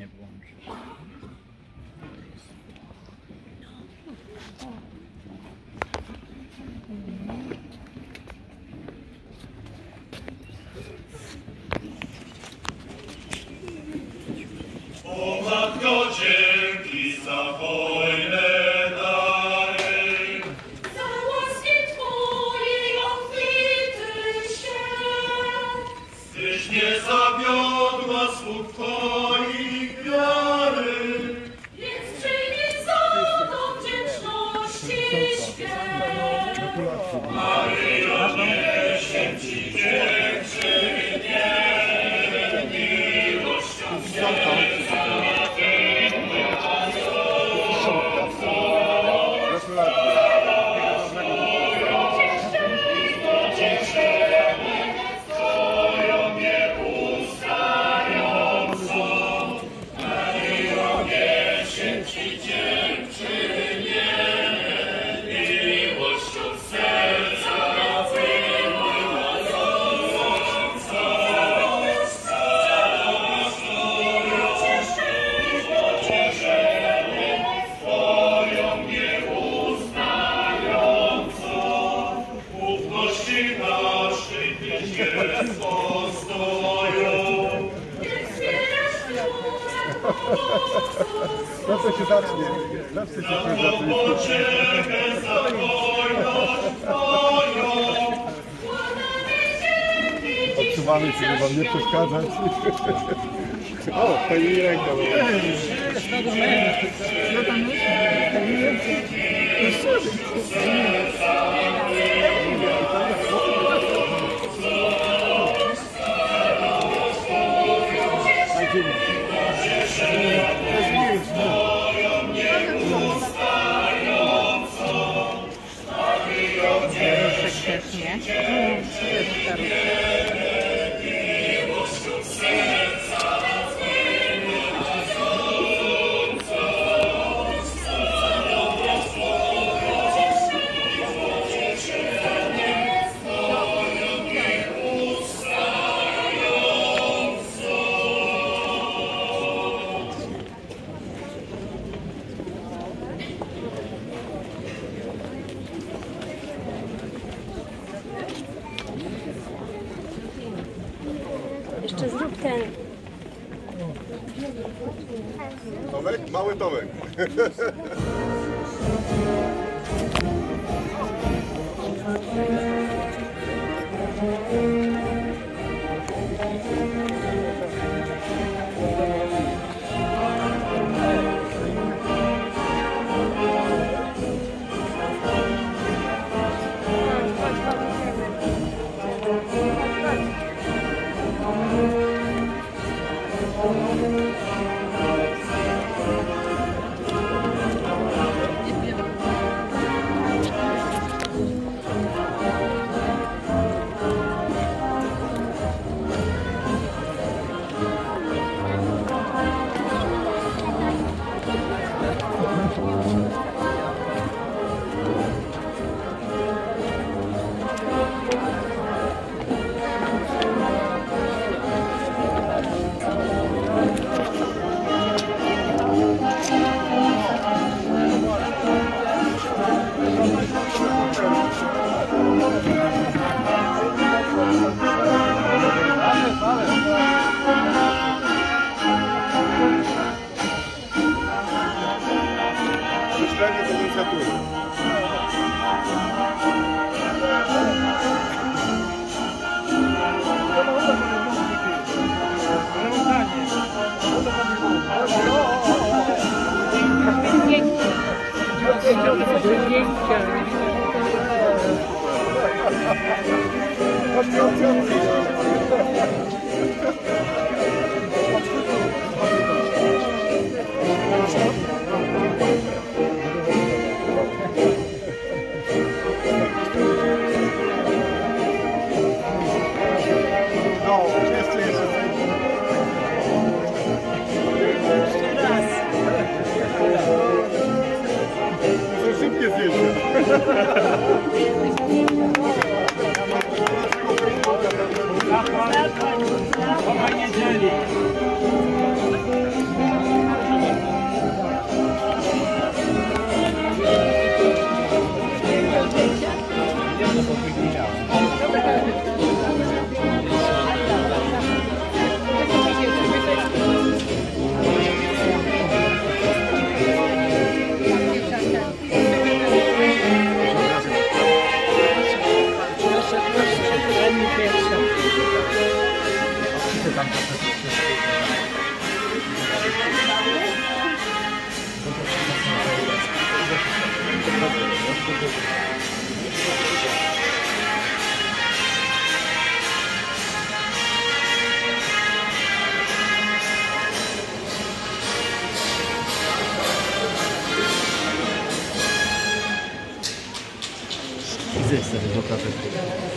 nie włączy. O Matko, dzięki za hojne dary, za łaski Twojej obfity się. Tyś nie zawiodła słów Twoich wiary, Więc przyjmij za to wdzięczności świat. Maryjo, niesię Ci dziękczynię, miłością serca Twoją nieustającą. Maryjo, niesię Ci dziękczynię, miłością serca płynącą. Twoją nieustającą. Ufności naszej Tyś jest postoją. Zawsze się zacznie. Zawsze się Za zacznie. poczekę, za hojność Twoją. Odczuwamy się, żeby wam nie przeszkadzać. O, pani ręka. Jeszcze zrób ten. Tomek? Mały Tomek. Myślenie do inicjatury. Szybkie zdjęcie. się tam trochę. Gdzie jest ten pokażę?